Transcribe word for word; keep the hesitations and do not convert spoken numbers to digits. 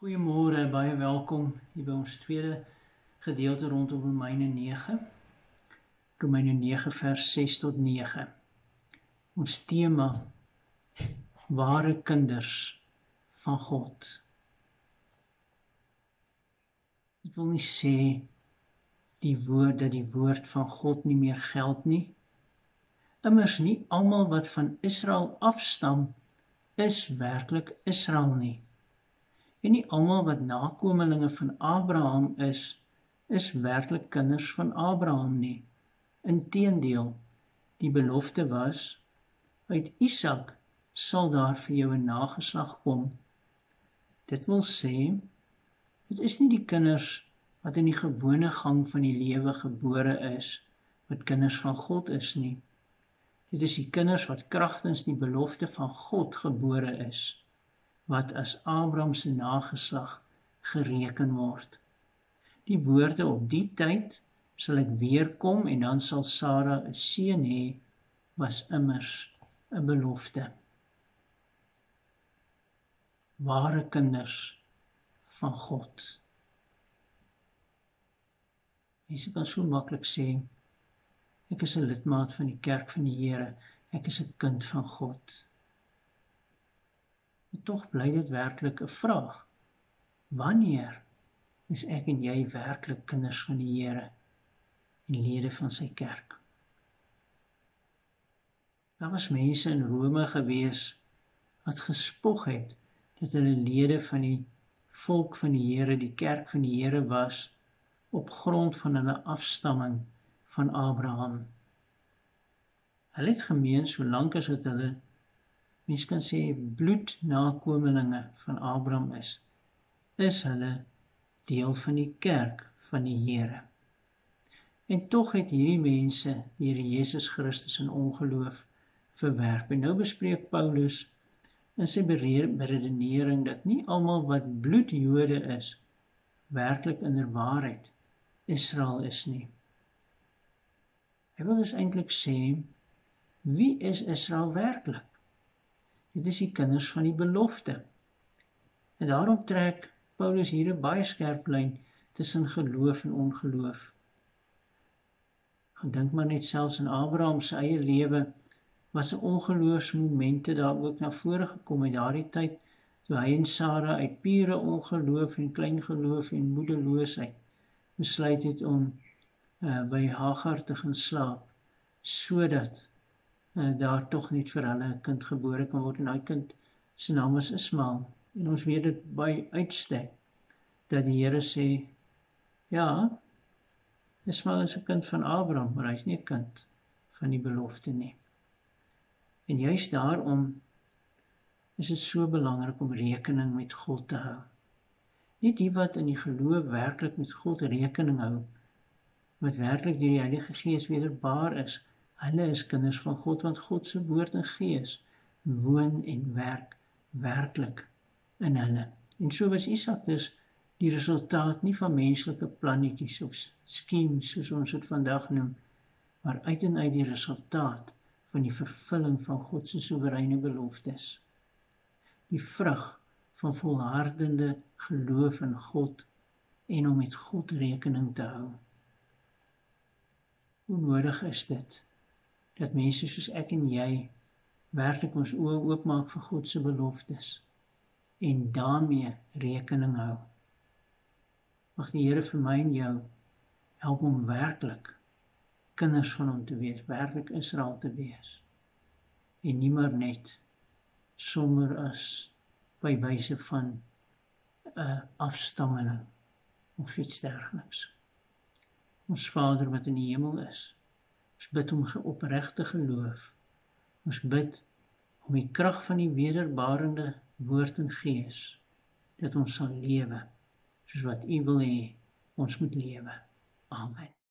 Goeiemôre, baie welkom hier by ons tweede gedeelte rondom Romeine nege. Romeine nege vers ses tot nege. Ons tema, ware kinders van God. Dit wil nie sê die woord dat die woord van God nie meer geld nie. Immers nie almal wat van Israel afstam, is werklik Israel nie. En nie almal wat nakomelinge van Abraham is, is werklik kinders van Abraham nie. Inteendeel, die belofte was, uit Isak sal daar vir jou 'n nageslag kom. Dit wil sê, dit is nie die kinders wat in die gewone gang van die lewe gebore is, wat kinders van God is nie. Dit is die kinders wat kragtens die belofte van God gebore is, wat as Abraham se nageslag gereken word. Die woorde op die tyd sal ek weer kom en dan sal Sara 'n seun hê, was immers 'n belofte. Ware kinders van God. Mense kan so maklik sê, ek is 'n lidmaat van die kerk van die Here, ek is 'n kind van God. Maar tog bly dit werklik 'n vraag. Wanneer is ek en jy werklik kinders van die Here en lede van sy kerk? Daar was mense in Rome gewees wat gespog het dat hulle lede van die volk van die Here, die kerk van die Here was, op grond van hulle afstamming van Abraham. Hulle het gemeen, solank as het hulle, mens kan sê, bloednakomelinge van Abraham is, is hulle deel van die kerk van die Here. En tog het hierdie mense die Here Jesus Christus in ongeloof verwerp. En nou bespreek Paulus in sy beredenering dat nie almal wat bloedjode is, werklik inderwaarheid Israel is nie. Hy wil dus eintlik sê, wie is Israel werklik? Dit is die kinders van die belofte. En daarom trek Paulus hier 'n baie skerp lyn tussen geloof en ongeloof. Dink maar net selfs in Abraham se eie lewe was 'n ongeloofsmomente daar ook na vore gekom in daardie tyd, toe hy en Sara uit pure ongeloof en klein geloof en moedeloosheid besluit het om uh, by Hagar te gaan slaap, sodat uh, daar tog net vir hulle 'n kind gebore kan word, en daai kind se naam is Ismael. En ons weet dit by uitstek, dat die Here sê, ja, Ismael is 'n kind van Abraham, maar hy is nie 'n kind van die belofte nie. En juist daarom is dit so belangrik om rekening met God te hou. Nie die wat in die geloof werklik met God rekening hou, wat werklik deur die Heilige Gees wederbaar is, hulle is kinders van God, want God se woord en gees woon en werk werklik in hulle. En so was Isak dus die resultaat nie van menslike plannetjies of schemes, soos ons dit vandag noem, maar uit en uit die resultaat van die vervulling van God se soewereine beloftes. Die vrug van volhardende geloof in God en om met God rekening te hou. Hoe nodig is dit, dat mense soos ek en jy werklik ons oë oopmaak vir God se beloftes en daarmee rekening hou. Mag die Here vir my en jou help om werklik kinders van hom te wees, werklik Israel te wees, en nie maar net sommer as by wyse van 'n uh, afstammeling of iets dergeliks. Ons Vader wat in die hemel is, ons bid om opregte geloof, ons bid om die krag van die wederbarende woord en gees, dat ons sal lewe, soos wat U wil hê ons moet lewe. Amen.